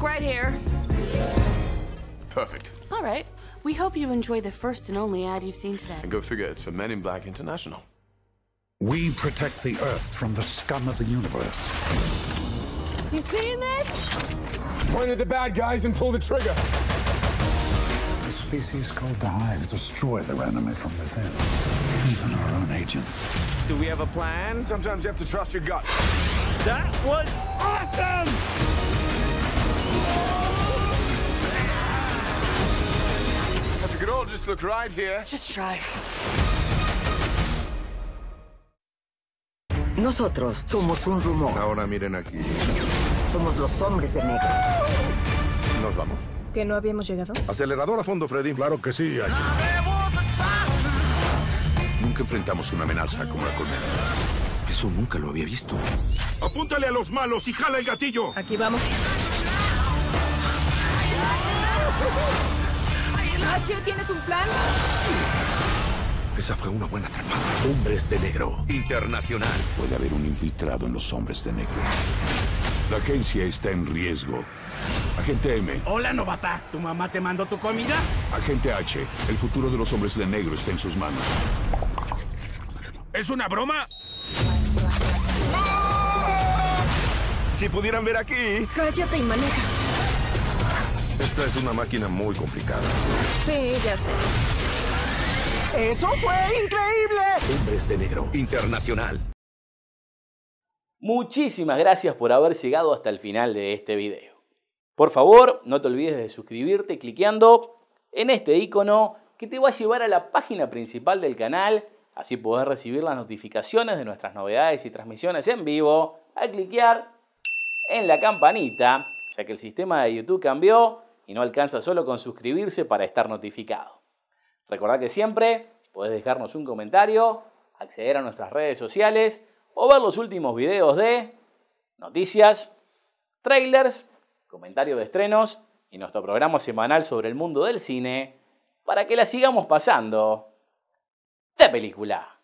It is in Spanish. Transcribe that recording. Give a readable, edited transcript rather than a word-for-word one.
Park right here. Perfect. All right. We hope you enjoy the first and only ad you've seen today. And go figure, it's for Men in Black International. We protect the Earth from the scum of the universe. You seeing this? Point at the bad guys and pull the trigger. A species called the Hive destroy their enemy from within, even our own agents. Do we have a plan? Sometimes you have to trust your gut. That was awesome! If you could all just look right here. Just try. Nosotros somos un rumor. Ahora miren aquí. Somos los hombres de negro. Nos vamos. ¿Que no habíamos llegado? Acelerador a fondo, Freddy. Claro que sí, allí. Nunca enfrentamos una amenaza como la colmena. Eso nunca lo había visto. ¡Apúntale a los malos y jala el gatillo! Aquí vamos. H, ¿tienes un plan? Esa fue una buena atrapada. Hombres de Negro Internacional. Puede haber un infiltrado en los Hombres de Negro. La agencia está en riesgo. Agente M. Hola, novata. ¿Tu mamá te mandó tu comida? Agente H. El futuro de los Hombres de Negro está en sus manos. ¿Es una broma? Si pudieran ver aquí. Cállate y maneja. Esta es una máquina muy complicada. Sí, ya sé. ¡Eso fue increíble! Hombres de Negro Internacional. Muchísimas gracias por haber llegado hasta el final de este video. Por favor, no te olvides de suscribirte cliqueando en este icono que te va a llevar a la página principal del canal. Así podés recibir las notificaciones de nuestras novedades y transmisiones en vivo al cliquear en la campanita, ya que el sistema de YouTube cambió y no alcanza solo con suscribirse para estar notificado. Recordá que siempre podés dejarnos un comentario, acceder a nuestras redes sociales o ver los últimos videos de noticias, trailers, comentarios de estrenos y nuestro programa semanal sobre el mundo del cine para que la sigamos pasando de película.